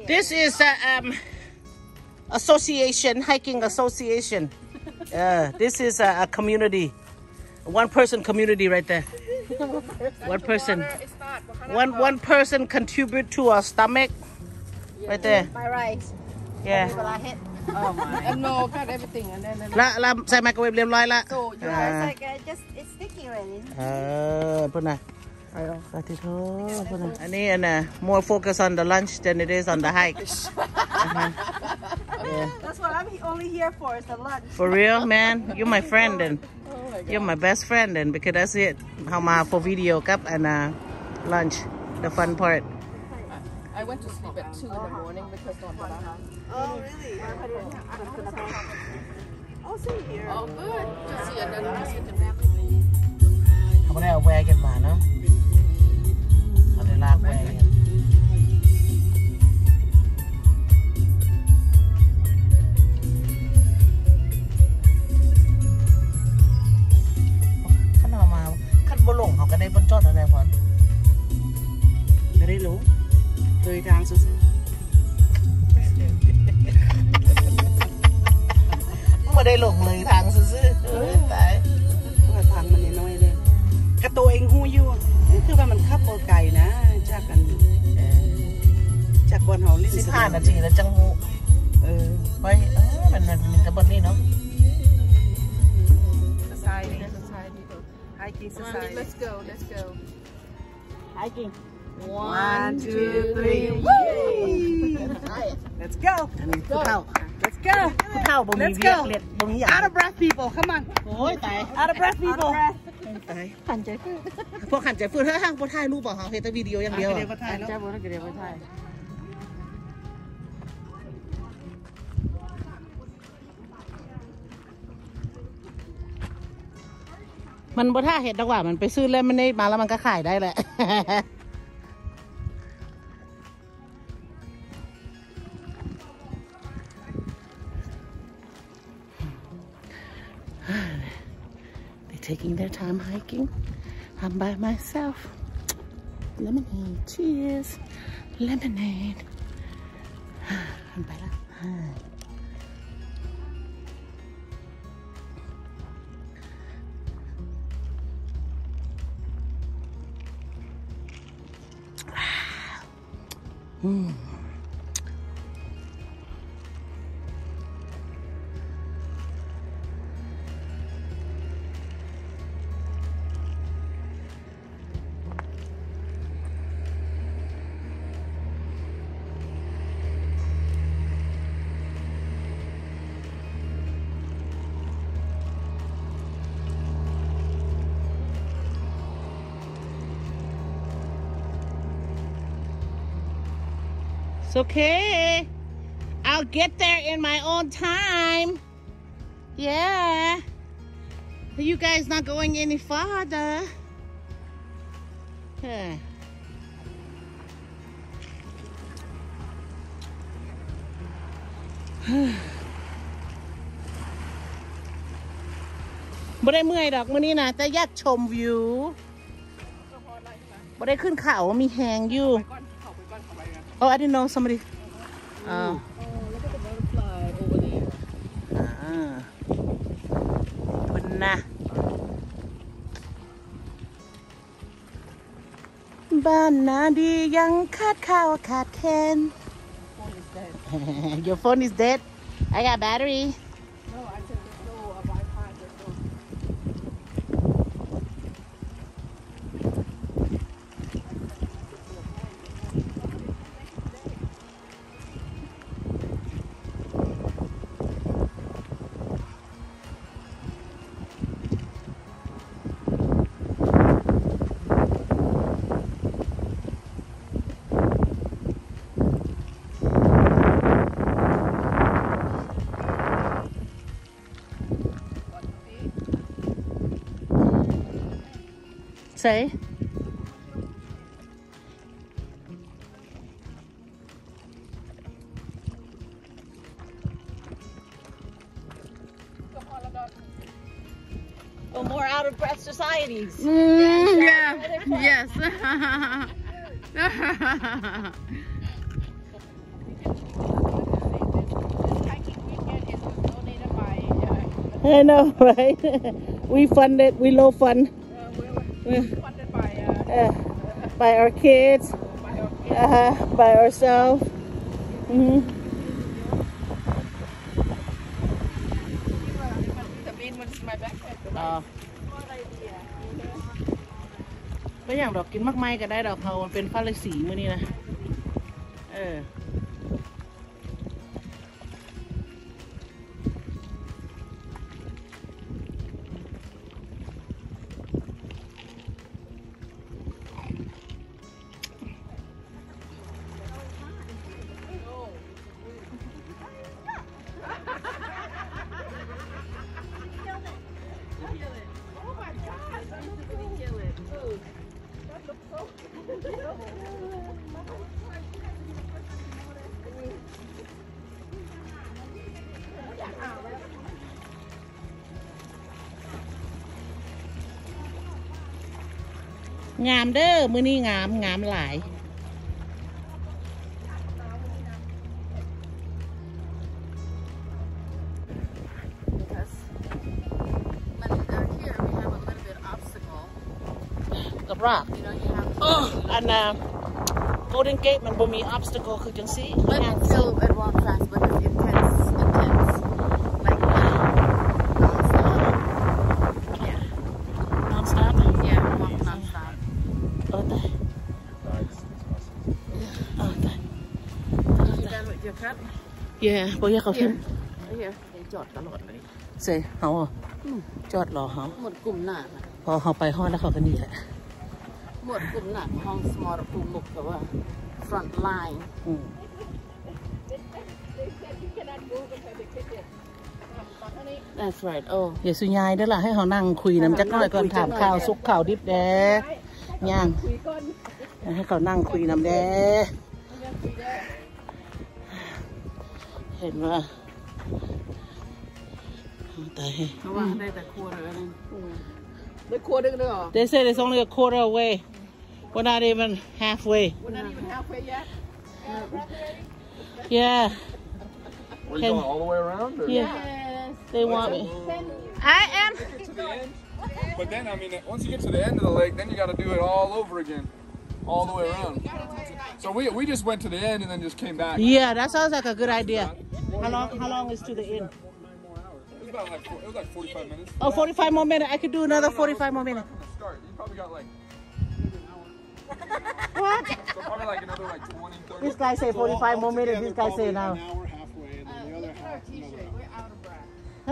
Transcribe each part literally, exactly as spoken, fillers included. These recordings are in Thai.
This is a um, association, hiking association. Uh, this is a, a community, one person community right there. One person, one one person contribute to our stomach, right there. My rice. Yeah. Oh my. And no, got everything and then. ละละใส่ไมโครเวฟเรียบร้อยละ So you guys like uh, just it's sticky already. เออพุ่นน่ะสาธุโทพุ่นน่ะอันนี้อันน่ะ more focus on the lunch than it is on the hike. Uh-huh. Yeah. That's what I'm only here for is the lunch. For real, man, you're my friend and you're my best friend and because that's it. เฮามา for video กับอันน่ะ lunch, the fun part. I went to sleep at two in the morning because of Oh really? I'll see here. Oh good. Just see another see the family. เขาไม่ได้เอาแวร์กันมาเนาะเขาได้ลากแวร์กันขั้นเอามาขั้นบนหลงเขาก็ได้บนจอดอะไรพอนไม่ได้รู้โดยทางสุดไม่ได้หลงเลยทางซื่อๆตายทางมันน้อยเลยกระตัวเองหูอยู่คือว่ามันขับโบไก่นะจากกันจากบนเขาลิสิบห้านาทีแล้วจังหูเออไปเออมันมันมีแต่บนนี้เนาะ Society, society, hiking society. Let's go, let's go. hiking One, two, three. Let's go. Let's go. Let's go. Let's go. Out of breath, people. Come on. โอ้ยตาย Out of breath, people. ตายขันใจฟื้นพวกขันใจฟื้นเฮ้ยห้างพวกถ่ายรูปเปล่าเขาเห็นแต่วิดีโออย่างเดียวเดี๋ยวมาถ่ายแล้วจ้าบัวเดี๋ยวมาถ่ายมันบ่ท่าเห็ดดอกว่ามันไปซื้อแล้วมันได้มาแล้วมันก็ขายได้แหละ They're taking their time hiking. I'm by myself. Lemonade. Cheers. Lemonade. ไปแล้วอืมIt's okay. I'll get there in my own time. Yeah. You guys not going any farther. Yeah.ไม่ได้เมื่อยดอกมื้อนี้นะแต่อยากชมวิวไม่ได้ขึ้นเขามีแหงอยู่ Oh, I didn't know somebody. Oh. Oh, look at the butterfly over there. Ah. Punna. Bana di yang kat kau kat ken. Your phone is dead. I got battery. No, I said there's no uh, Wi-Fi. There's no. Say. Oh, more out of breath societies. Mm, yeah. Yes. I know, right? We funded, we low fund. Uh, we're funded by uh, Uh, by our kids, by our kids. uh, by ourselves. Mm-hmm. The main one is my backpack. อ๋อไม่อย่างดอกกินมากมายก็ได้ดอกเขามันเป็นฟ้าเลยสีมื้อนี้นะเอองามเด้อมื้อนี้งามงามหลาย กับราก and uh, Golden Gate มันบ่มี obstacle คือจังซี่ But still, it walks fast, but it's intense, intense. Like, non-stop. Yeah. non-stop Yeah, walk non-stop. เออตายเออตาย You done with your cup? เย่บ่อยากเขาขึ้น Here, they จอดตลอดเลยเซ่เฮาอ่ะจอดรอเฮาหมดกลุ่มหนักพอเฮาไปฮอดแล้วเขาก็นี่แหละหมดกลุ่มหนักห้องสมอลกลุ่มมุกแต่ว่า front line อืม That's right. Oh. อย่าสุยายเด้อล่ะให้เฮานั่งคุยนำจักหน่อยก่อนถามข่าวสุกข่าวดิบแด้ย่างให้เขานั่งคุยนำแด้เห็นว่าตายเพราะว่าได้แต่ครัวเลยนั่นได้ครัวดึงด้วยเหรอ They say it's only a quarter away. We're not even halfway. We're not even halfway yet. Yeah. We're Can- going all the way around? Or? Yeah. They want me. I am. To the end? But then, I mean, once you get to the end of the lake, then you got to do it all over again. All the way around. So we we just went to the end and then just came back. Yeah, that sounds like a good idea. How long? How long is to the end? It was about like four, it was like forty-five minutes. Oh, forty-five more minutes. I could do another forty-five more minutes. From the start, you probably got like What? so probably like another like twenty, thirty. This guy say forty-five more minutes. This guy say now. An hour halfway, and then the other half another hour. We're out of breath.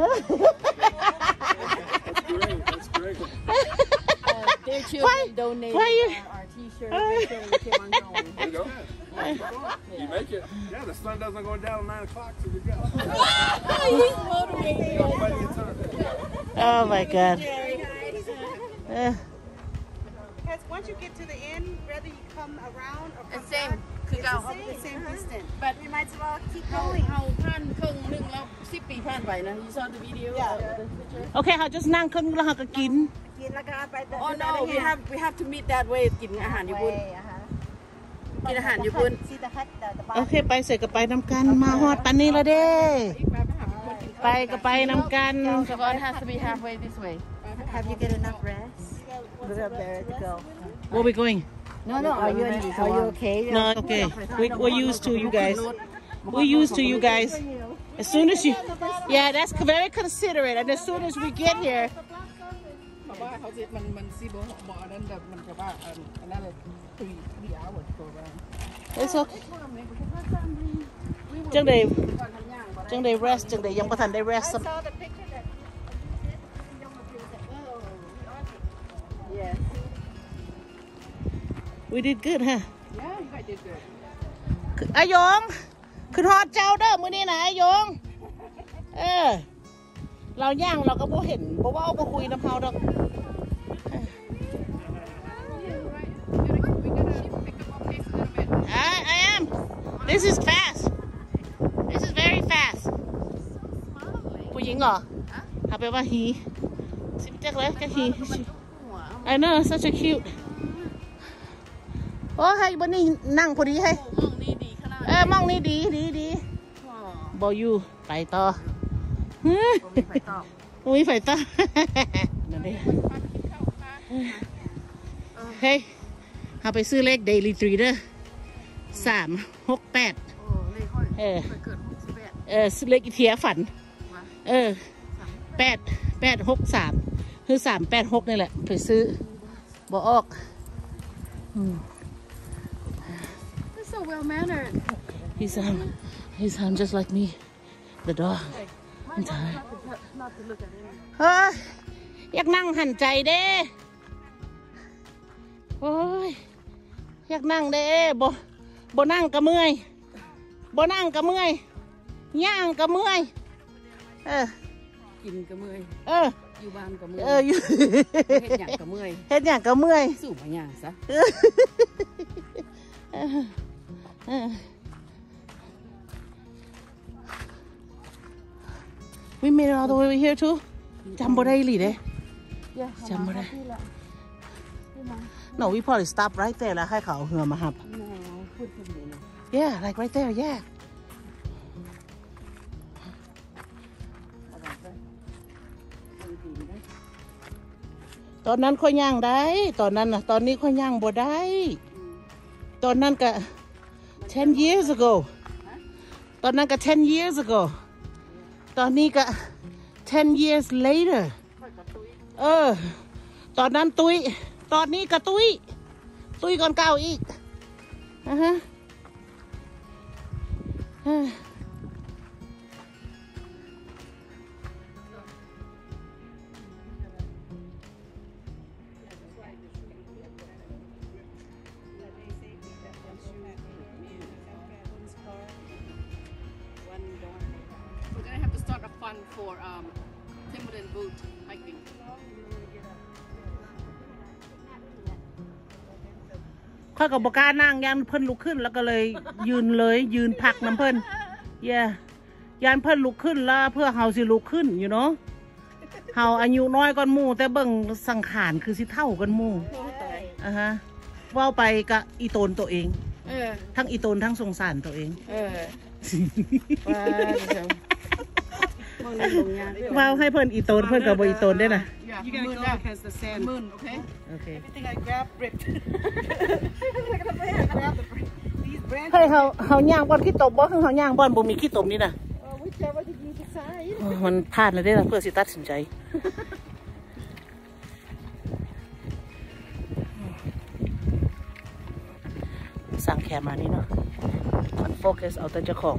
That's great. That's great. Their children donated why you- our, our t-shirt. They said we keep on going. There you go. You make it. Yeah, the sun doesn't go down at nine o'clock, so you're good. He's motivated. You got plenty of time. Oh my God. Uh, Because once you get to the end, whether you come around or come The same. back, คือ it's เก่า the same, the same distance. But We might as well keep เขา going. เขาผ่านครึ่งหนึงแล้วสิบปีผ่านไปนะ You saw the video? Yeah. Uh, the picture? okay, เขา just นั่งขึ้นแล้วเขาก็กินกินแล้วก็ไป Oh no, we have we have to meet that way กินอาหารญี่ปุ่น กินอาหารญี่ปุ่น See the hut, the, the โอเคไปเสร็จก็ไปน้ำกันมาฮอดปันนี้แล้วเด้ไปก็ไปน้ำกัน So one has to be halfway this way. Have you get enough rest? We're up there to go. Where we going? No, no. Are you are you okay? No, okay. We, we're used to you guys. We're used to you guys. As soon as you, yeah, that's very considerate. And as soon as we get here, เพราะว่าเขาจะมันมันซีโบหมอนั้นแบบมันจะว่าอันอันนั้นเลย three three hours ตัวว่า it's okay. จังได้จังได้ rest จังได้ยังบ่ทันได้ rest ซ้ำ saw the picture that. Yes. We did good, huh? Yeah, you guys did good. อายงขึ้นฮอดเจ้าเด้อมื้อนี้นะอายงเออเราย่างเราก็บ่เห็นบ่เว้าบ่คุยนำเฮาดอก I I am. This is fast. This is very fast. ผู้หญิงเหรอเอาไปว่า he สิบจักเลยก็ he I know such a cute โอ้ให้บนนี้นั่งพอดีให้มองนี่ดีขนาดเออมองนี่ดีดีดีบอยูไปต่อบ่มีไฟตอบอุ้ยไฟตานั่นเองเฮ้ยเอาไปซื้อเลข Daily Trader สามหกแปดเออเออซื้อเลขอีเทียฝันเออแปดแปดหกสามคือสามแปดหกนี่แหละไปซื้อบ่ออกอืม So well mannered. He's um he's um just like me the dog I'm tired เฮ้ยอยากนั่งหันใจเด้โอ้ยอยากนั่งเด้บ่บ่นั่งกะเมื่อยบ่นั่งกะเมื่อยย่างกะเมื่อยเออกินก็เมื่อยเอออยู่บ้านก็เมื่อยเอออยู่เฮ็ดหยังก็เมื่อยเฮ็ดหยังกะเมื่อยสู้มาหยังซะเออเออ We made it all the way over here too จำบ่ได้หรือเด้จำบ่ได้ No we probably stop right there แล้วให้เขาเอาเหือมาหับ Yeah like right there yeah ตอนนั้นค่อยย่างได้ตอนนั้นน่ะตอนนี้ค่อยย่างบ่ได้ตอนนั้นก็ ten years ago ตอนนั้นก็ ten years ago ตอนนี้ก็ ten years later เออตอนนั้นตุ้ยตอนนี้ก็ตุ้ยตุ้ยก่อนเก่าอีกอ่ะฮะอ่า for um, Timberland boot hiking. ข้ากับบกล้านั่งยันเพิ่นลุกขึ้นแล้วก็เลยยืนเลยยืนพักน้ำเพิ่นเย่ยันเพิ่นลุกขึ้นแล้วเพื่อเฮาสิลุกขึ้นอยู่เนาะเฮาอายุน้อยก่อนหมู่แต่เบิ่งสังขารคือสิเท่ากันหมู่อ่ะฮะว่าไปกะอีโตนตัวเองทั้งอีโตนทั้งสงสารตัวเองว้าวให้เพิ่นอีโตนเพิ่นกับบ่อีโตนได้น่ะ You gotta go because the sand. Moon, okay? Okay. Everything I grab ripped. Grab the these branches. ให้เฮาเฮาย่างบ่อนขี้ตมบ่คือเฮาย่างบ่อนบ่มีขี้ตมนี่น่ะ Whichever that you decide. มันพลาดแล้วได้ล่ะเพื่อสิตัดสินใจสั่งแคมมานี่เนาะมันโฟกัสเอาแต่เจ้าของ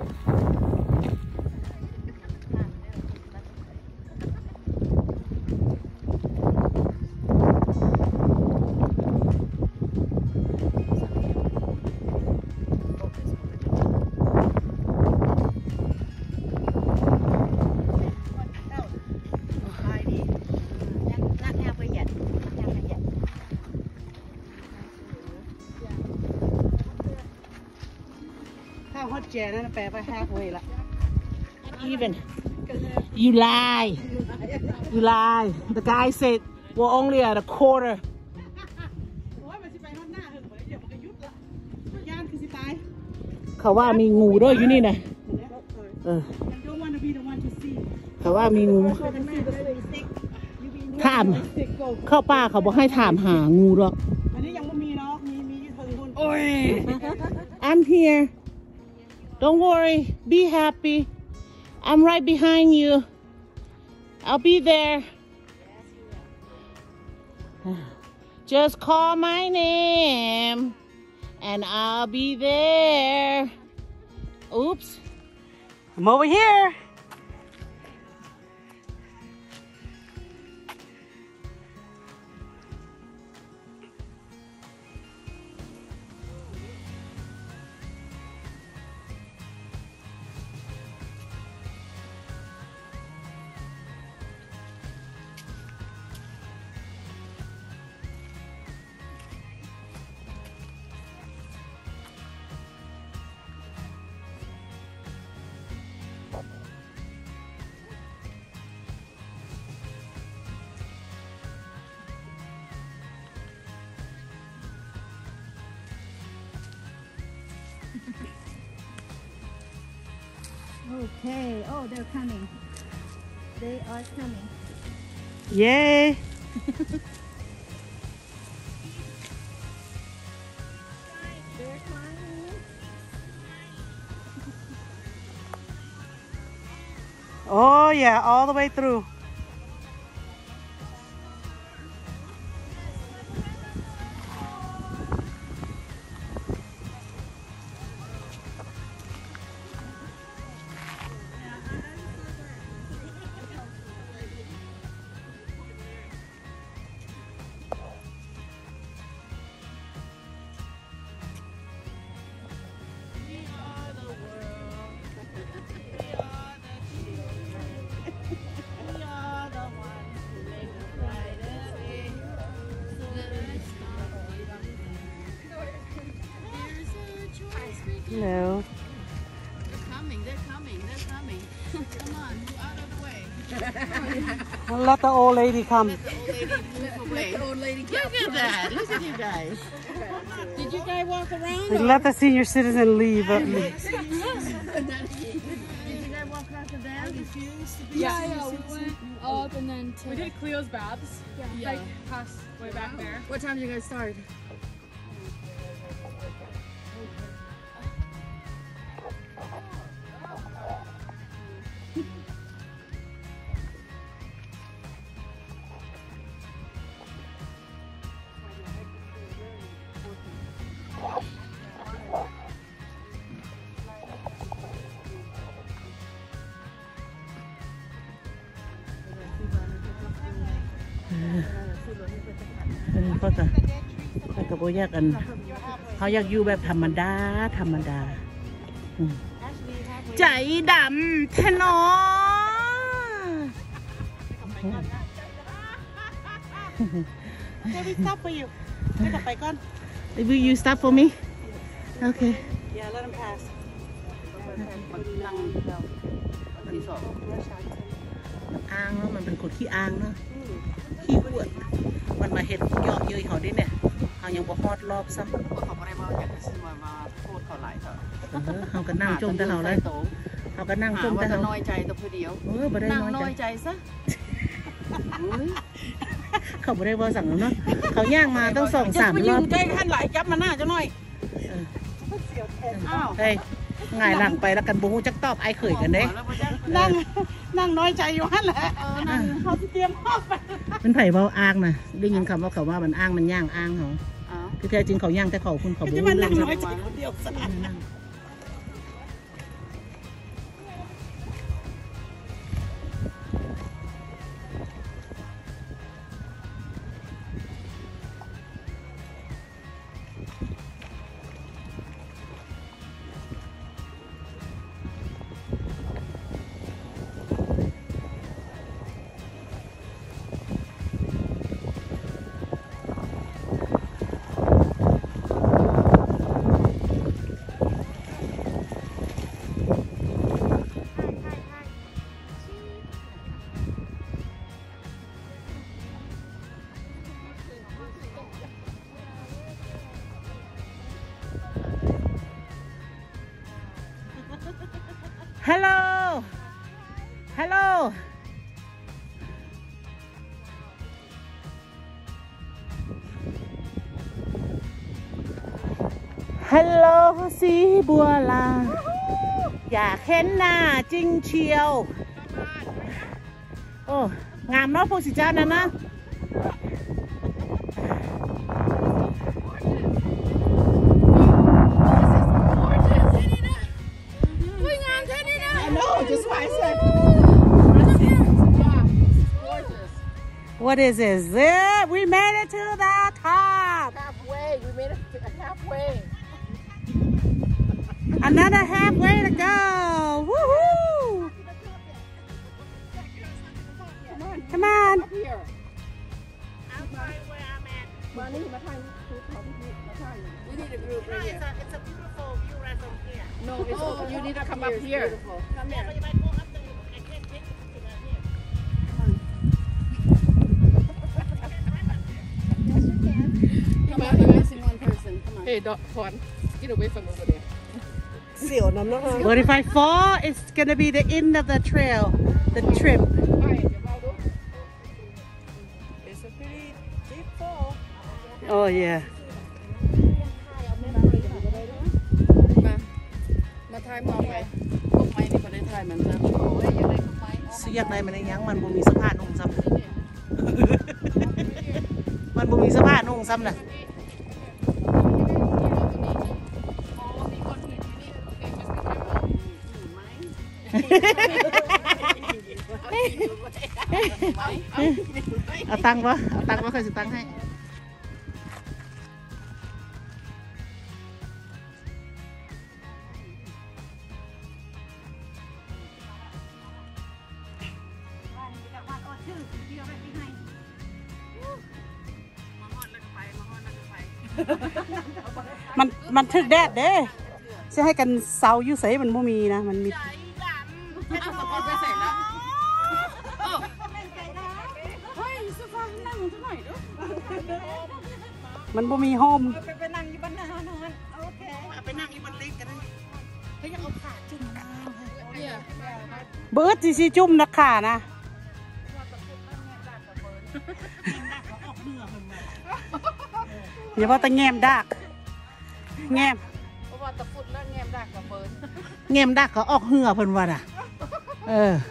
ฮอตแจนั่นแปลว่า halfway ละ even you lie you lie the guy said we're only at a quarter โอ้ยมันสิไปฮอตหน้าเถอะเดี๋ยวมันก็ยุบละย่านคือสิตายเขาว่ามีงูด้วยอยู่นี่นะเออ don't want to be the one to see เขาว่ามีงูถามเข้าป้าเขาบอกให้ถามหางูหรอกอันนี้ยังไม่มีเนาะมีมีอยู่ถึงคนโอ้ย I'm here don't worry be happy I'm right behind you I'll be there just call my name and I'll be there oops I'm over here Okay. Oh, they're coming. They are coming. Yay! They're climbing. Oh yeah, all the way through. No. They're coming, they're coming, they're coming. Come on, move out of the way. Let the old lady come. Let the old lady move away. Let the old lady Look at that. Look at you guys. Did you guys walk around? Let the senior citizen leave. Uh, leave. Did you guys walk across the dam? Yeah, yeah, we went up and then to... We did Cleo's baths. Yeah. Like past way back there. What time did you guys start? เออเขาจะเขาก็บ่อยากกันเขาอยากอยู่แบบธรรมดาธรรมดาอืมใจดำแท้เนาะ Let me stop for you. ให้กลับไปก่อน Will you stop for me? Okay. Yeah, let him pass. นั่งเราที่สองอ้างเนาะมันเป็นคนขี้อ้างเนาะขี้อวดมันมาเห็ดเยาะเย้ยเขาได้เนี่ยเขายังบ่ฮอดรอบซ้ำเขาไม่ได้มาอยากจะซื้อมามาโทษเขาหลายเถอะเออเขาก็นั่งจมแต่เขาเลยเขาก็นั่งจมแต่เขาเขาน้อยใจตัวผู้เดียวเออบ่ได้นั่งน้น้ออย ยใจใจซะเขาบ่ได้บ่สั่งแล้วเนาะเขาย่างมาต้องสองสามรอบใกล้ขั้นหลายจับมาหน้าจะน้อยอ้าวเฮ้ยง่ายหลังไปแล้วกันบ่ฮู้จักตอบไอ้เขยกันเด้นั่งนั่งน้อยใจอยู่หั่นแหละนั่งเขาเตรียมข้าวไปมันไผเว้าอ้างนะได้ยินคำว่าเขาว่ามันอ้างมันย่างอ้างเขาคือแท้จริงเขาย่างแต่เขาคุณเขาบ่รู้เรื่องน้อยใจคนเดียวซะ Hello Hello Hello สีบัวลาอยากเห็นหน้าจริงเชียวโอ้งามเนาะพวกสิจ้านั่นนะ Just why I said What is this? Yeah, we made it to the top. halfway. We made it halfway. Another halfway to go. Woohoo! Come on. Here. I'm right where I'm at. มานี่มาทางภูเขาพี่มาทาง We need a group No, right it's here. a, it's a beautiful view right from here. No, it's oh, you need to come up here. Come Yeah, here. but you might go up there. I can't take you to that here. Come on, you're missing one person. Come on. Hey, Doc, Juan, get away from over there. เสี่ยวน้ำเนาะ But if I fall, it's gonna be the end of the trail, the trip. Alright, Oh yeah มามาทายมองไปพวกไม้นี่มาได้ทายมันนะโอ้ยยังได้พวกไม้ซื้ออยากได้มันยังมันบ่มีเสภาพนุ่งซ้ำ มันบ่มีเสภาพนุ่งซ้ำน่ะเอาตังค์ปะเอาตังค์ปะเคยสิตังค์ให้มันมันถึกแดดเด้จะให้กันเซาอยู่ใส่มันบ่มีนะมันมีให้ทุกคนไปใส่แล้วเฮ้ยสฟานั่งเท่าไหร่ด้วยมันบ่มีโฮมไปนั่งอยู่บนหน้านอนโอเคไปนั่งอยู่บนลิฟต์กันเลยเขายังเอาขาจุ่มน้ำเนี่ยเบิร์ดสิสิจุ่มนักขานะอย่าว่าแต่แง้มดักแง้มเพราะว่าตะฟุดแล้วแง้มดักกับเบิร์นแง้มดักก็ออกเหือเพิ่นว่าน่ะเออ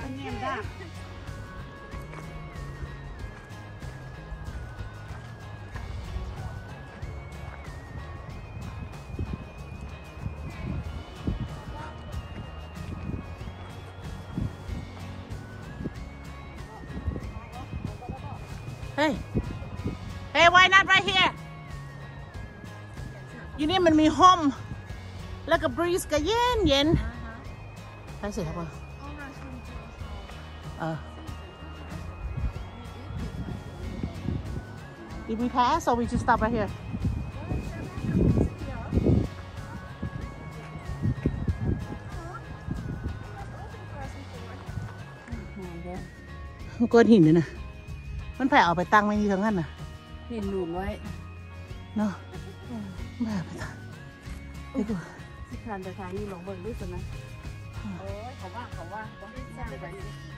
เฮ้ย Hey why not right here อยู่นี่มันมีห้อมแล้วก็บรีซก็เย็นเย็นใช่สิครับพ่อเออ If we pass or we just stop right here ก้อนหินเนี่ยนะมันแผ่เอาไปตั้งไม่มีทั้งนั้นน่ะเห็นหลุมไว้เนาะแผ่ไปตั้งไปดูที่คานไปทางนี้ลองเบิ่งด้วยสินะโอ้ยเขาว่าเขาว่าเขาสร้างไป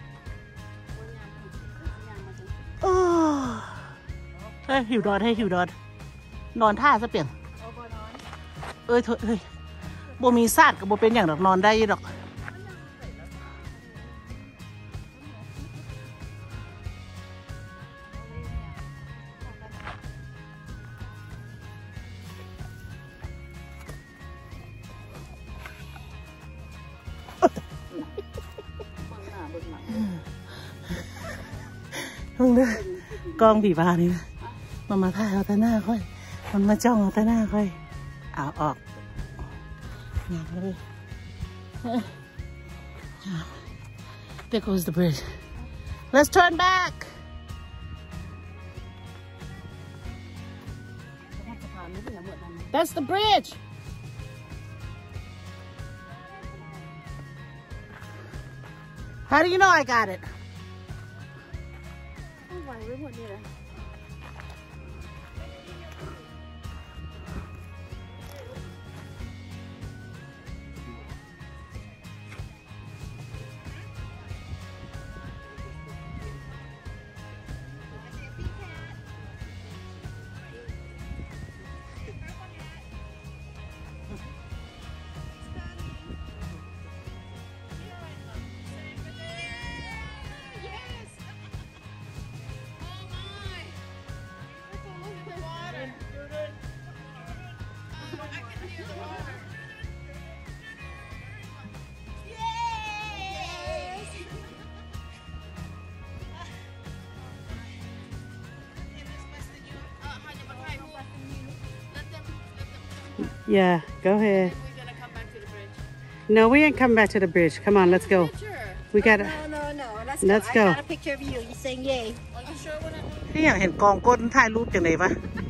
โอ้เฮ้ยหิวดอดให้หิวดอดนอนท่าซะเปลี่ยนเอ้ยเถอะเฮ้ยโบมีซาดกับโบเป็นอย่างดอกนอนได้ดอกเพิ่งเด้อกองผีบานี่นะมันมาถ่ายเอาแต่หน้าค่อยมันมาจ้องเอาแต่หน้าค่อยเอาออกงานเลย There goes the bridge let's turn back that's the bridge how do you know I got it Yeah, go ahead. We're gonna come back to the bridge. No, we ain't coming back to the bridge. Come on, let's go. Sure. We gotta. No, no, no. Let's, Let's go. go. I got a picture of you. You saying yay. Are you sure we're not? พี่อยากเห็นกองก้นถ่ายรูปจังเลยปะ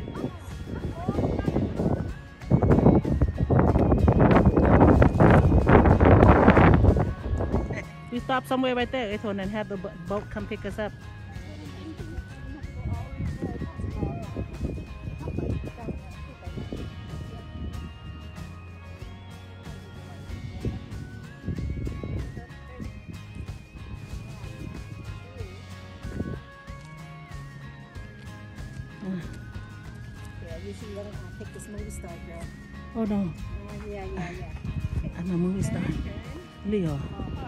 We stop somewhere right there, Eton, and have the boat come pick us up. you see, you gotta pick this movie star girl. Oh no Oh, yeah, yeah, yeah. I'm a movie star เลยเหรอ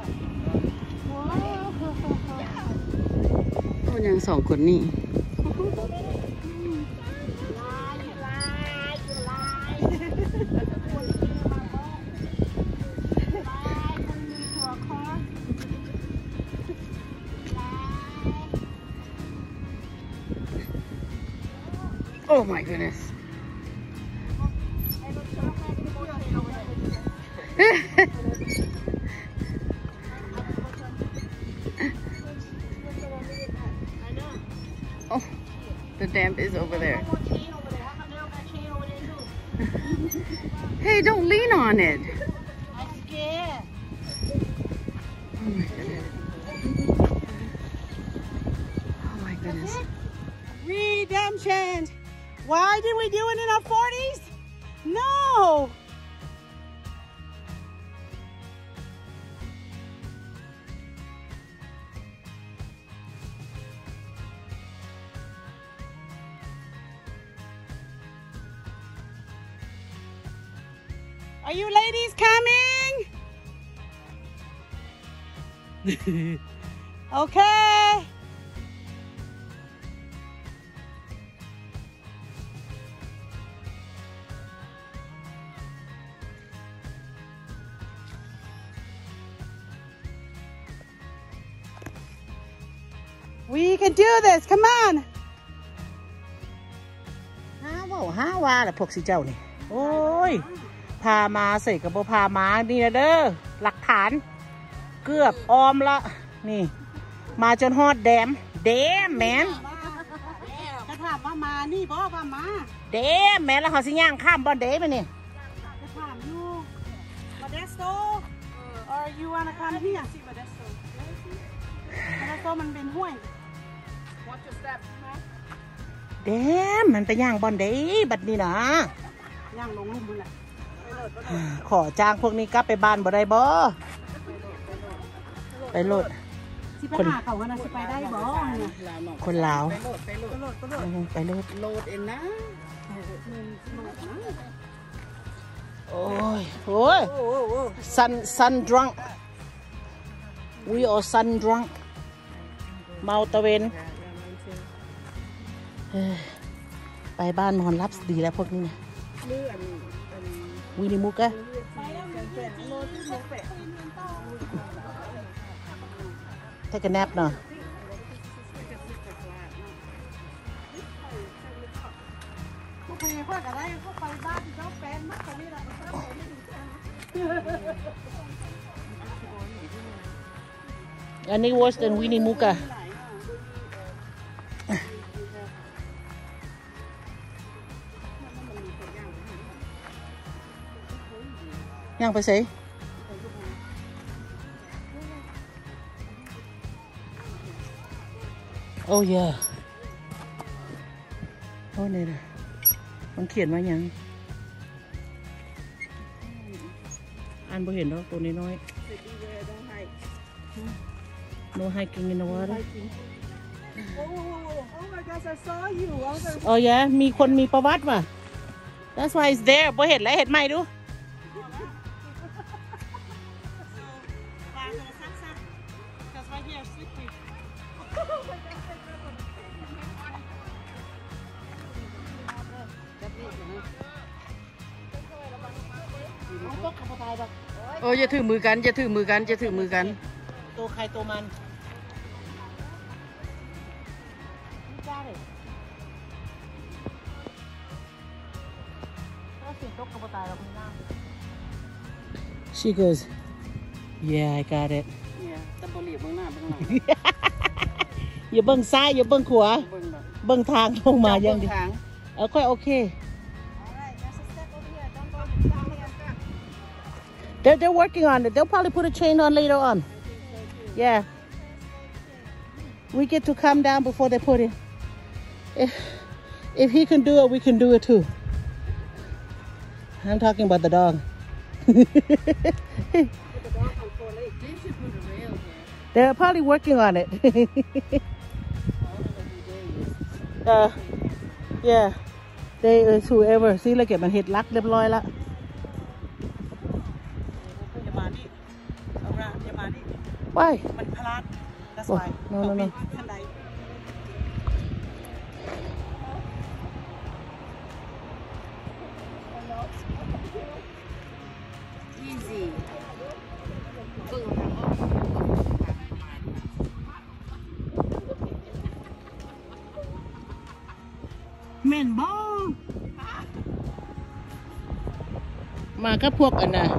โอ้ยังสองคนนี่Oh my goodness. Oh, the dam is over there. Hey, don't lean on it. I'm scared. Oh my goodness. Oh my goodness. Redemption. Why did we do it in our forties? No. Are you ladies coming? Okay. We can do this. Come on. ห้าว่าห้าว่าแหละพวกสิเจ้านี่โอ้ยพามาใส่กับโบพามานี่นะเด้อหลักฐานเกือบออมละนี่มาจนฮอดแดมเดมแมนจะถามว่ามานี่บ่ว่ามาเดมแมนแล้วเขาสิย่างข้ามบอนเดมไปนี่จะถามอยู่ Modesto or you wanna come here see Modesto Modesto มันเป็นห้วย Watch your step นะเดมมันไปย่างบอนเดบัดนี้นะย่างลงลุ่มมันแหละขอจ้างพวกนี้กลับไปบ้านบ่ได้บ่ไปโลดสิไปหาเขากันนะสิไปได้บ่เนี่ยคนลาวไปโหลดไปโหลดโลดก็โลดไปโลดโลดเองนะโอ้ยโอ้ยโอ้โห sun sun drunk we are sun drunk เมาตะเวนเอ้ยไปบ้านนอนรับดีแล้วพวกนี้นะวินิมุกอะถ้ากันแนบเนาะพวกใครพวกอะไรพวกไปบ้านเขาแฟนมากกว่านี้เราก็ต้องไปดูอันนี้ worse than วินิมุกอะย่างไปสิโอ้ยโอ้เนี่ยนะมันเขียนว่ายังอ่านบ่เห็นหรอกตัวนี้น้อย No hiking in the water Oh my gosh I saw you อ๋อยะมีคนมีประวัติว่ะ That's why it's there บ่เห็นแล้วเห็นไหมดู Because right here slippery โอ้ยอย่าถือมือกันอย่าถือมือกันอย่าถือมือกันตัวใครตัวมันShe goes Yeah I got it เนี่ยตะบลีบเบื้องหน้าเบื้องหลังอย่าเบิ่งซ้ายอย่าเบิ่งขวาเบื้องหลังเบิ่งทางลงมายังดีทางเออค่อยโอเค They're, they're working on it. They'll probably put a chain on later on. Yeah. We get to calm down before they put it. If, if he can do it, we can do it too. I'm talking about the dog. They're probably working on it. uh, yeah. they uh, whoever ซีละเก็บมันเห็ดลักเรียบร้อยละอย่ามานี่เอาละอย่ามานี่ว้ายมันพลาด that's why no no no easy แม่นบ่มาก็พวกอันน่ะ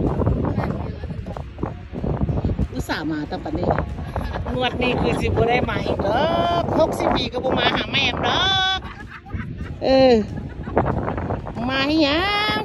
อุตส่าห์มาตั้งแต่นี้งวดนี้คือสิบ่ได้มาอีกดอกหกสิบปีก็บ่มาหาแม่ดอกเออมาให้ยัง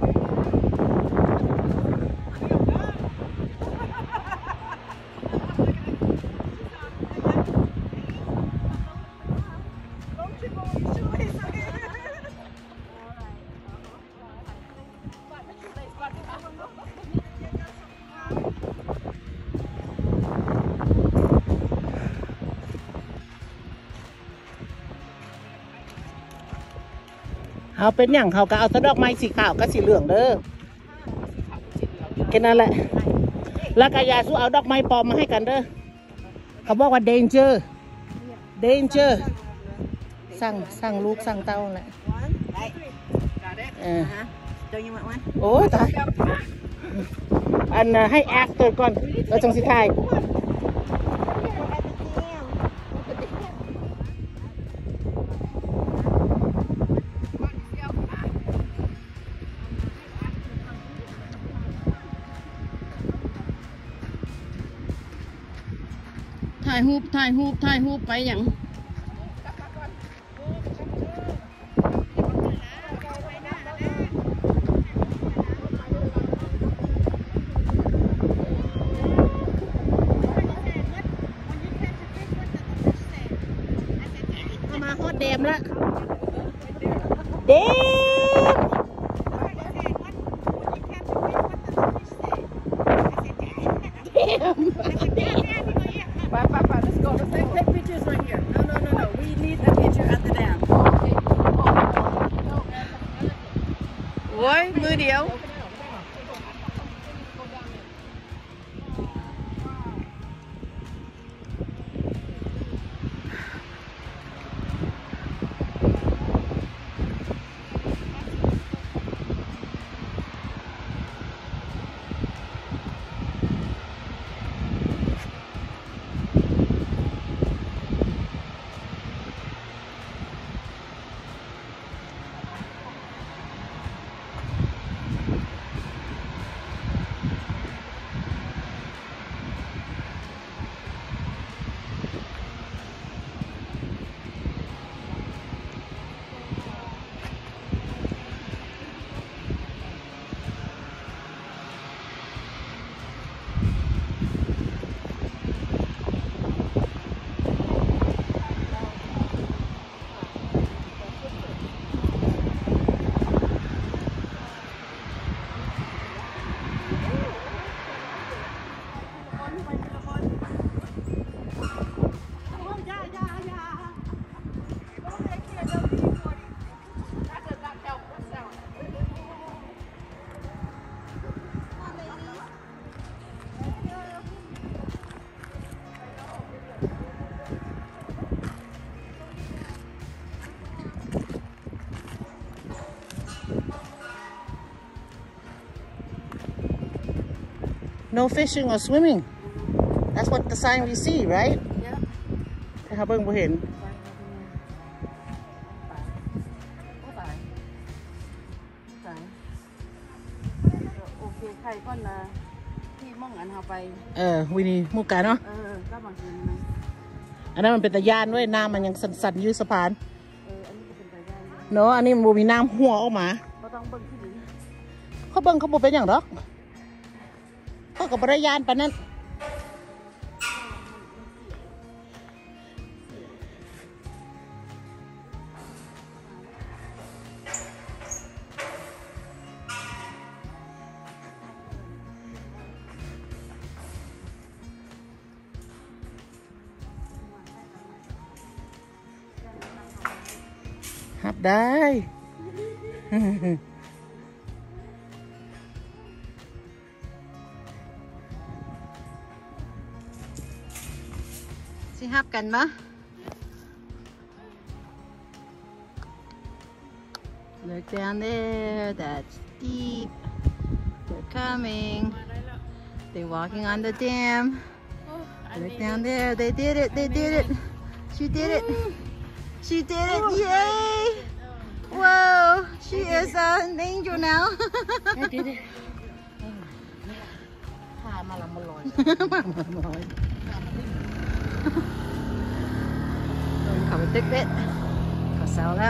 เขาเป็นอย่างเขาก็เอาดอกไม้สีขาวกับสีเหลืองเด้อแค่นั้นแหละแล้วก็ยาสู้เอาดอกไม้ปลอมมาให้กันเด้อเขาบอกว่า danger danger สั่งสั่งลูกสั่งเต้าแหละเออโอ้ตายอันให้ after ก่อนแล้วจังสิถ่ายถ่ายรูปถ่ายรูปถ่ายรูปไปอย่างมาฮอดเดมละเดม Let's go. Let's take, take pictures right here. No, no, no, no. We need a picture at the dam. โอ้ยมือเดียว no fishing or swimming that's what the sign we see right ถ้าเบิ่งบ่เห็นโอเคใครก่อนนะที่มองอันเอาไปเออวินี่มุกกะเนาะเออก็บางทีมันอันนั้นมันเป็นตะยานด้วยน้ำมันยังสั่นๆอยู่สะพานเอออันนี้เป็นตะยานเนาะอันนี้มันบ่มีน้ำหัวออกมาเขาต้องเบิ่งที่ดินเขาเบิ่งเขาบ่เป็นอย่างดอกเขาก็บ่ได้ยานปานนั้นหับได้สิฮับกันมะ Look down there, that's deep. They're coming. They're walking on the dam. Look down there, they did it, they did it. She did it. She did it, yay! Whoa, she is an angel now. I did it. พามาละมาลอยเขาไปตึกเบ็ดเขาเซาแล้ว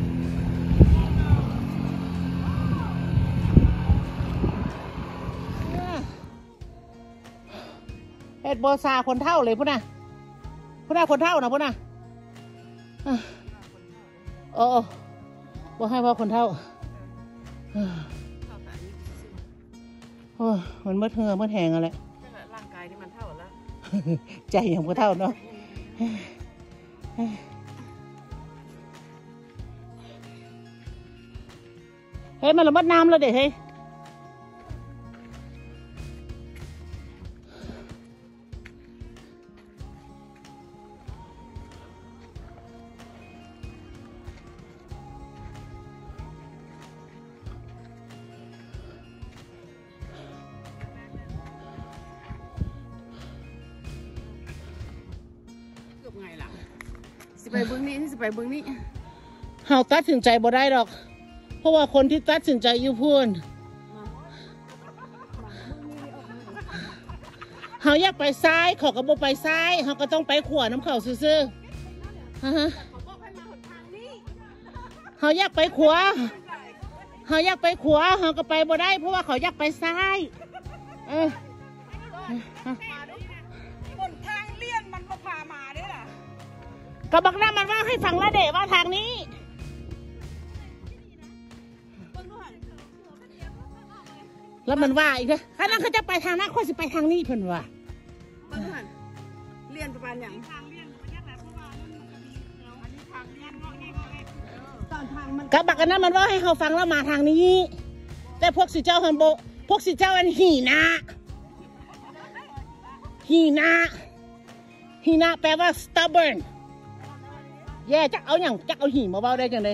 เฮ็ดโบซาคนเท่าเลยพุ่นน่ะพุ่นน่ะคนเท่านะพุ่นน่ะโอ้บ่ให้ว่าคนเท่าโอ้มันมืดเหงื่อมืดแหงอะไรร่างกายนี่มันเท่าแล้วใจยังบ่เท่าเนาะเฮ้ยมันละมัดน้ำแล้วเด็กเฮ้ยไงล่ะสิไปเบื้องนี้สิไปเบื้องนี้เฮาตัดสินใจบ่ได้ดอกเพราะว่าคนที่ตัดสินใจอยู่พูนเฮาอยากไปซ้ายเขาก็บ่ไปซ้ายเฮาก็ต้องไปขวาน้ำเขาซื่อๆฮะเฮาอยากไปขวาเฮาอยากไปขวาเฮาก็ไปบ่ได้เพราะว่าเขาอยากไปซ้ายเออก็บอกนะมันว่าให้ฟังละเดว่าทางนี้แล้วมันว่าอีกนะถ้านั่นเขาจะไปทางนั้นเขาจะไปทางนี้เพิ่นว่าเลียนประมาณอย่างก็บอกกันนะมันว่าให้เขาฟังแล้วมาทางนี้แต่พวกสิเจ้าฮันโบพวกสิเจ้าอันหีนะหีนะหีนะแปลว่า stubbornแย่จักเอาอย่างจักเอาหินมาเบาได้จังเลย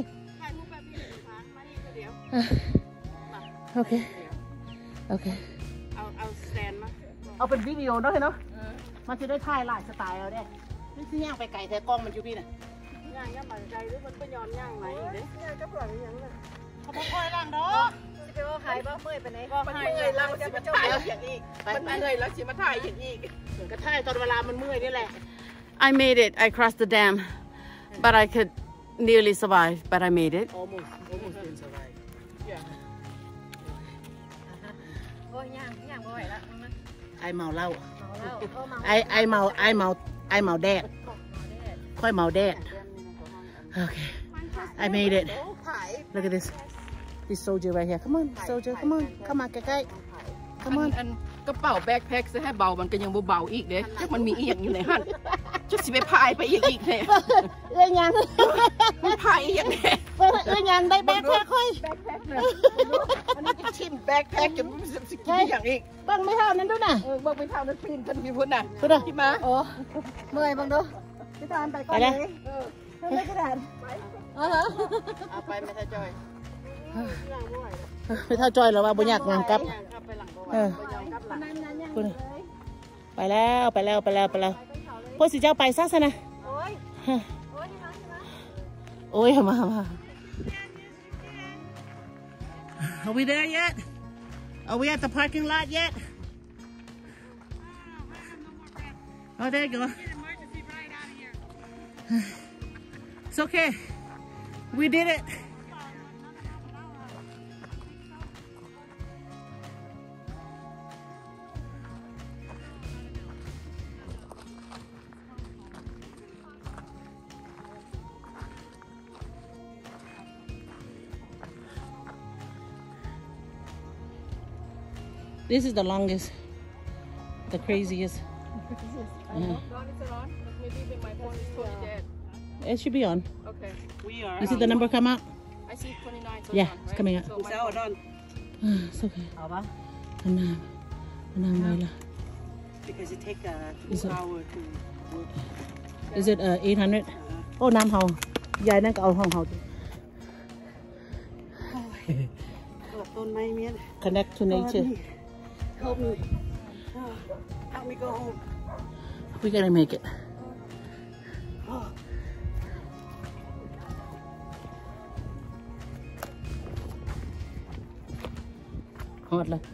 โอเคโอเคเอาเอาสแตนมาเอาเป็นวิดีโอเนาะเนาะมันจะได้ถ่ายหลายสไตล์เอาได้นี่สิย่างไปไก่แต่กล้องมันอยู่พี่น่ะย่างย่างไปไก่หรือมันก็ย้อนย่างไหนเด้ย่างก็ปล่อยอย่างนั้นเขาบอกคอยล่างเนาะจะไปว่าขายบ้าเมื่อยไปไหนก็เมื่อยเราจะมาถ่ายอย่างอีกมันเมื่อยแล้วจะมาถ่ายอย่างอีกก็ถ่ายตอนเวลามันเมื่อยนี่แหละ I made it. I crossed the dam. But I could nearly survive, but I made it. Almost, almost didn't survive. Yeah. I เมาเหล้า I I เมา I เมา I เมาแดดค่อยเมาแดด Okay. I made it. Look at this. This soldier right here. Come on, soldier. Come on. Come on, ใกล้ๆ Come on. อันกระเป๋าแบ็คแพ็คจะให้เบามันก็ยังเบาอีกเด้จักมันมีอีกอยู่ในหันจะสิไปพายไปอีกอีกเนี่ยเอ้ยยังมันพายอีกอย่างเนี่ยเอ้ยยังได้แบ็คแพ็คค่อยแบ็คแพ็คเนี่ยอันนี้จะชิมแบ็คแพ็คจะสิกินอย่างอีกบังไม่เท่านั้นด้วยนะเออบังไม่เท่านั้นพิมพ์ทันทีพุ่นน่ะพุ่นน่ะที่มาโอ้เมื่อยบังดูพี่ตาลไปก่อนเลยเออไม่กระดานเออเอาไปไม่ทันจอยไม่เท่าจอยหรอว่าบุญยากงานกับเออไปแล้วไปแล้วไปแล้วไปแล้วพวกสิเจ้าไปซะซะนะโอ้ยโอ้ยมามา Are we there yet? Are we at the parking lot yet? Oh, there you go. It's okay. We did it. This is the longest, the craziest. I know. Ron, is it on? Maybe my phone is totally dead. It should be on. Okay. We are. You see the number come out? I see twenty-nine. Yeah, it's coming out. It's out on. It's okay. เอาปะมันน้ำมันน้ำไว้ละ because it take a Is two it- hour to work. Is it uh eight hundred? โอ้น้ำเฮายายนั่นก็เอาห้องเฮาเปิดต้นไม้เมียน Connect to nature. Help me. Help me go home. We gotta make it. Hot lah.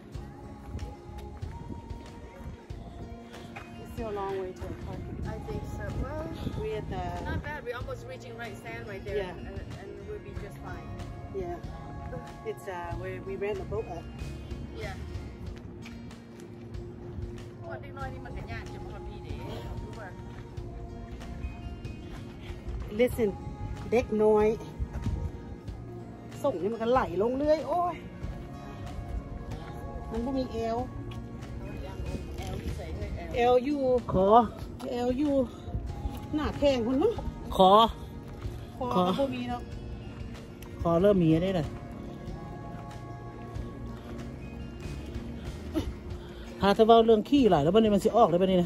It's still a long way to the park. I think so. Well, We at the not bad. We're almost reaching right sand right there, Yeah. and, and we'll be just fine. yeah. It's uh where we ran the boat at. Yeah. วันเด็กน้อยนี่มันก็ยากจะมาพี่เด้รู้ป่ะ Listen เด็กน้อยส่งนี่มันก็ไหลลงเรื่อยโอ้ยมันไม่มีเอว เอลยูขอเอลยูหน้าแข้งคนมั้งขอคอขอก็บ่มีเนาะขอเริ่มมีได้เลยหาแต่ว่าเรื่องขี้หลายแล้วบันนี้มันสิออกเลยบันนี้นะ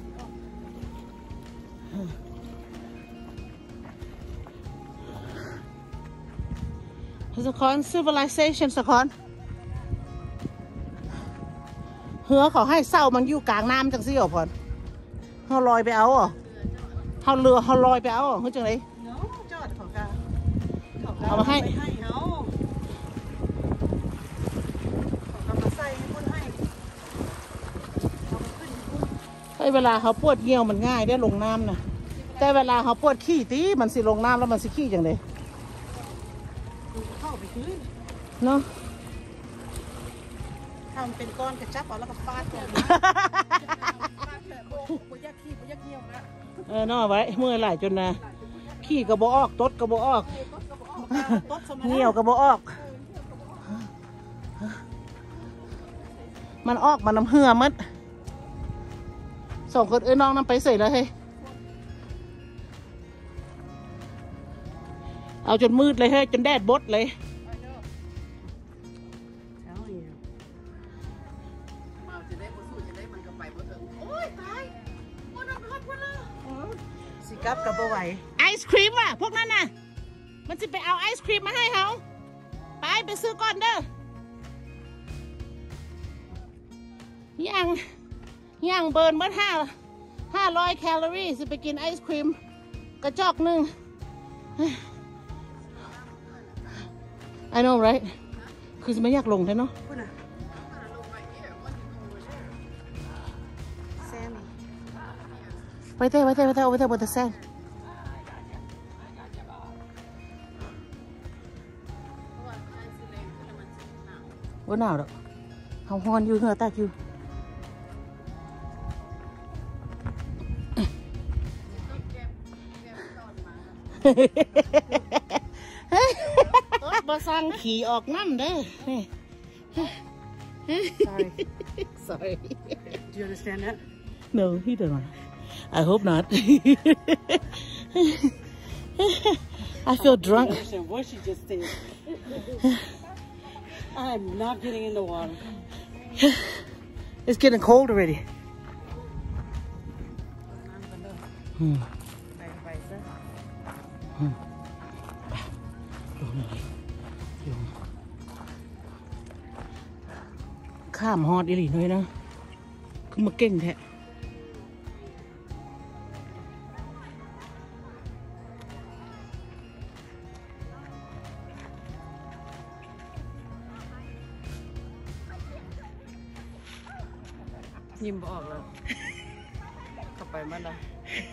สะคอน civilization สะคอนเหือเขาให้เศร้ามันอยู่กลางน้ำจังสิเหรอพอนเขาลอยไปเอาเหรอเขาเรือเขาลอยไปเอาเหรอเขาจังไรเนาะจอดของกาเอามาให้ไปให้เขาเขามาใส่ให้คนให้เอามาขึ้นให้เวลาเขาปวดเยี่ยวมันง่ายได้ลงน้ำนะแต่เวลาเขาปวดขี้ตีมันสิลงน้ำแล้วมันสิขี้จังเลยเข้าไปคืนเนาะทำเป็นก้อนกระจับเอาแล้วก็ฟาดก่อนบ่อยากขี้บ่อยากเหี่ยวนะเออเนาะไว้เมื่อไหร่จนนะขี้กระบอกออกตดกระบอกออกต้นสมัเหี่ยวกระบอกออก มันออกมันน้ำเหือมัดส่งคนเอ้ยน้องน้ำไปใส่แล้วเฮ้ยเอาจนมืดเลยเฮ้ยจนแดดบดเลยมาจะได้บ่สู้จะได้มันก็ไปบ่ถึงโอ้ยตายบ่นอนพักพุ่นละสิกับกับบ่ไหวไอศครีมว่ะพวกนั้นน่ะมันจะไปเอาไอศครีมมาให้เขาไปไปซื้อก่อนเด้อย่างอย่างเบิร์นเมื่อห้าห้าร้อยแคลอรี่สิไปกินไอศครีมกระจอกหนึ่ง I know right คือจะไม่อยากลงใช่เนาะพุ่นน่ะแซมมี่ไปเต้ไปเต้ไปเต้ไปเต้บนตะแซนว่าหนาวดอกเขาฮอนอยู่เหงื่อแตกอยู่ บ่สั่งขี่ออกน้ำเด้อ Sorry Sorry Do you understand that No he don't I hope not I feel drunk I understand what she just said I'm not getting in the water It's getting cold already อืมไปไปซะข้ามฮอดอีหลีน้อยนะคือมาเก่งแท้ยิ้มบ่ออกแล้วเข้าไปมันละ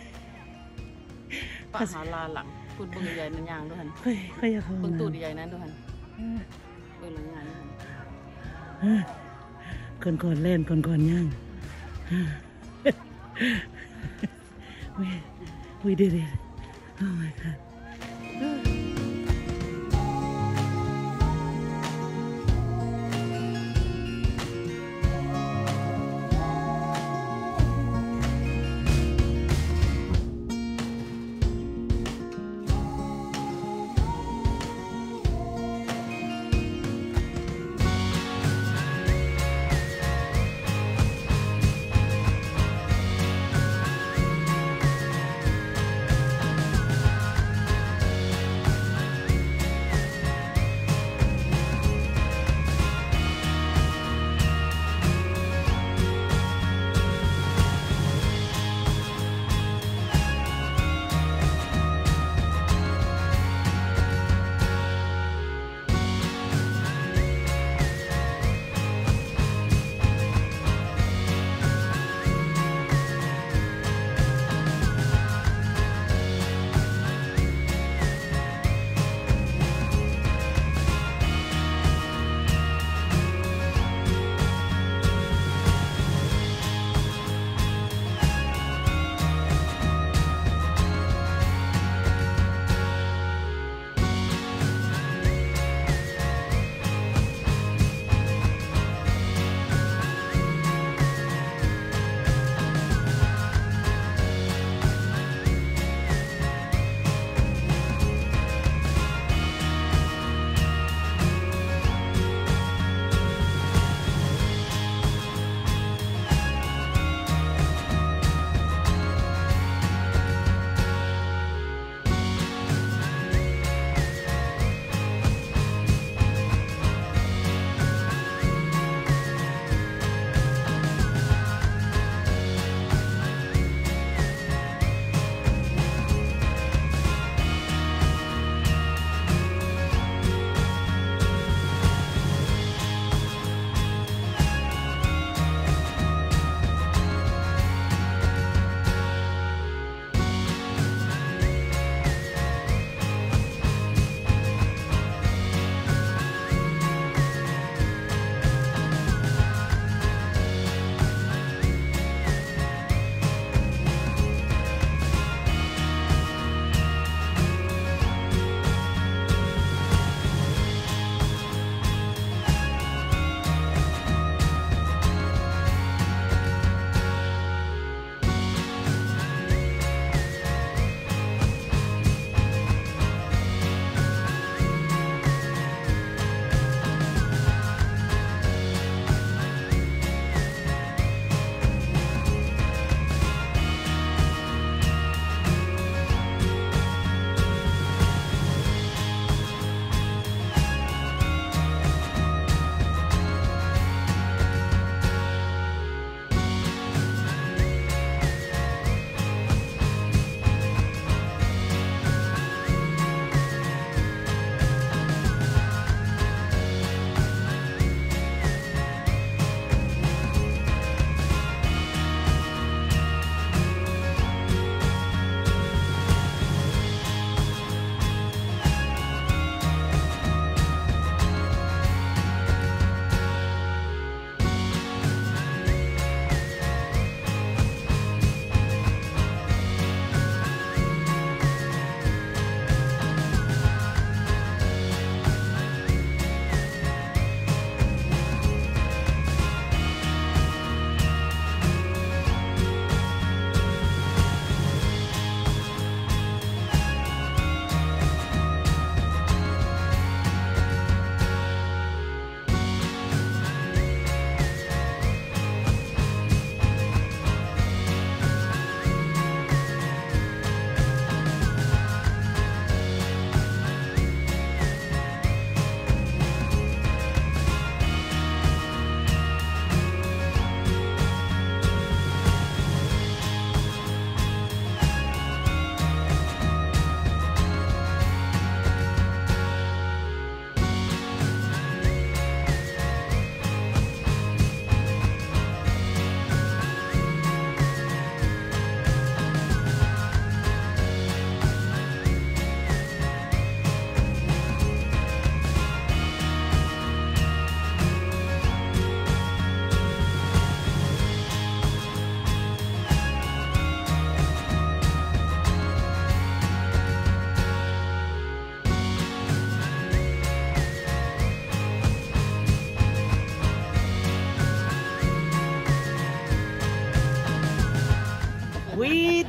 ปะหาลาหลังพูดเบิ่งใหญ่นั่นย่างด้วยหั่นเฮ้ยใครอยากเข้าเบิ่งมาตูดใหญ่นั้นด้วยหั่นเบิ่งหลังงานด้วยหั่นคนก่อนเล่นคนก่อนย่าง we we did it oh my god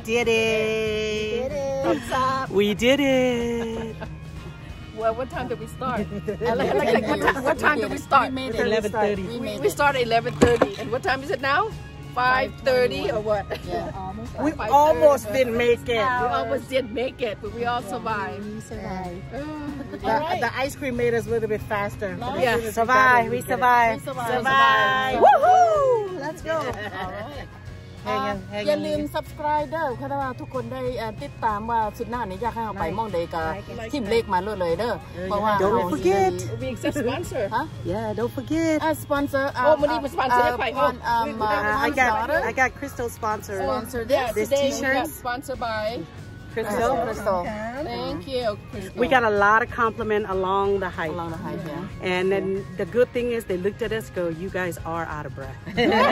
did it. Thumbs up. We did it. Well, what time did we start? Uh, like, like, like, what, time, what time did we start? We made it. eleven thirty. We We, made we it. started at eleven thirty. And what time is it now? five thirty or what? Yeah, almost. We five almost thirty. didn't make it. We almost did make it, but we all survived. We survived. The, the ice cream made us a little bit faster. Yeah. Survive. We survived. We survived. Survive. Survived. Woohoo! Let's go. Alright. อย่าอย่าลืม subscribe เด้อเพราะว่าทุกคนได้ติดตามว่าสุดหน้านี้อยากให้เราไปมองใดก็ทิมเลขมาเลยเด้อเพราะว่า Don't forget. We accept sponsor. Huh? Yeah, don't forget. Uh, sponsor. Uh, Oh, money was sponsor. Uh, Like, one, oh, um, we- uh, Uh, I one's got daughter. I got Crystal sponsor. Sponsor Yeah, this. This today we got t-shirts? sponsored by Crystal. Crystal. Thank you, Crystal. We got a lot of compliment along the hike. Along the hike, yeah. And then the good thing is they looked at us go, you guys are out of breath.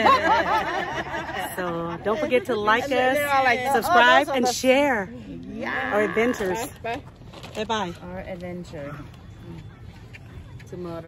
So don't forget to like us, subscribe, and share our adventures. Bye. Bye-bye. Our adventure. Tomorrow.